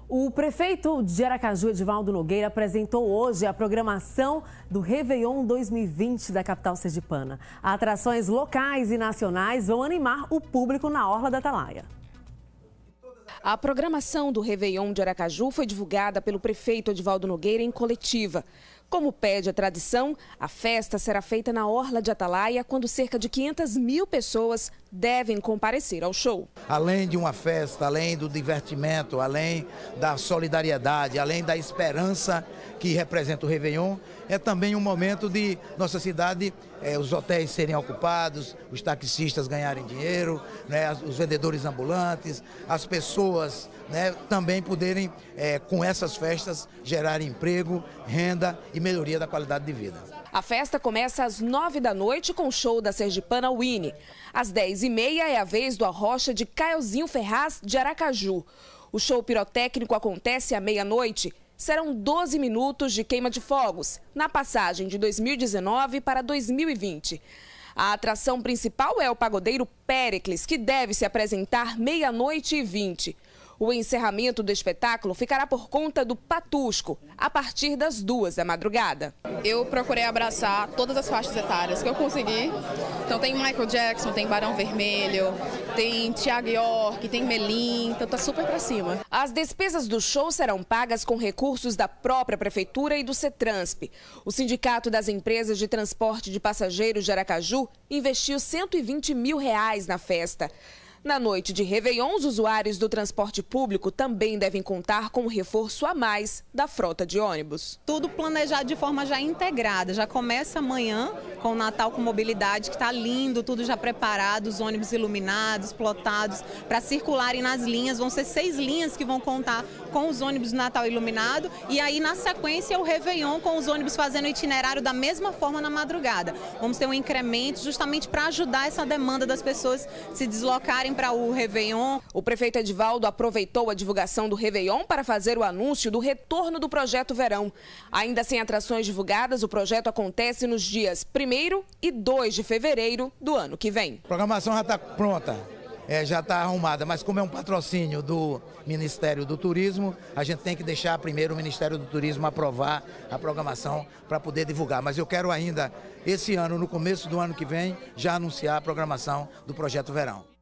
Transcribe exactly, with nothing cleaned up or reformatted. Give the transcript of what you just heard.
O prefeito de Aracaju, Edivaldo Nogueira, apresentou hoje a programação do Réveillon dois mil e vinte da capital sergipana. Atrações locais e nacionais vão animar o público na Orla da Atalaia. A programação do Réveillon de Aracaju foi divulgada pelo prefeito Edivaldo Nogueira em coletiva. Como pede a tradição, a festa será feita na Orla de Atalaia, quando cerca de quinhentas mil pessoas devem comparecer ao show. Além de uma festa, além do divertimento, além da solidariedade, além da esperança que representa o Réveillon, é também um momento de nossa cidade, é, os hotéis serem ocupados, os taxistas ganharem dinheiro, né, os vendedores ambulantes, as pessoas, né, também poderem, é, com essas festas, gerar emprego, renda e melhoria da qualidade de vida. A festa começa às nove da noite com o show da sergipana Winnie. Às dez e meia é a vez do Arrocha de Caiozinho Ferraz de Aracaju. O show pirotécnico acontece à meia-noite. Serão doze minutos de queima de fogos, na passagem de dois mil e dezenove para dois mil e vinte. A atração principal é o pagodeiro Péricles, que deve se apresentar meia-noite e vinte. O encerramento do espetáculo ficará por conta do Patusco, a partir das duas da madrugada. Eu procurei abraçar todas as faixas etárias que eu consegui. Então tem Michael Jackson, tem Barão Vermelho, tem Thiago York, tem Melim, então tá super pra cima. As despesas do show serão pagas com recursos da própria prefeitura e do CETRANSP. O Sindicato das Empresas de Transporte de Passageiros de Aracaju investiu cento e vinte mil reais na festa. Na noite de Réveillon, os usuários do transporte público também devem contar com um reforço a mais da frota de ônibus. Tudo planejado de forma já integrada. Já começa amanhã com o Natal com Mobilidade, que está lindo, tudo já preparado, os ônibus iluminados, plotados, para circularem nas linhas. Vão ser seis linhas que vão contar com os ônibus do Natal iluminado. E aí, na sequência, o Réveillon com os ônibus fazendo o itinerário da mesma forma na madrugada. Vamos ter um incremento justamente para ajudar essa demanda das pessoas se deslocarem para o Réveillon. O prefeito Edivaldo aproveitou a divulgação do Réveillon para fazer o anúncio do retorno do Projeto Verão. Ainda sem atrações divulgadas, o projeto acontece nos dias primeiro e dois de fevereiro do ano que vem. A programação já está pronta, é, já está arrumada, mas como é um patrocínio do Ministério do Turismo, a gente tem que deixar primeiro o Ministério do Turismo aprovar a programação para poder divulgar. Mas eu quero ainda, esse ano, no começo do ano que vem, já anunciar a programação do Projeto Verão.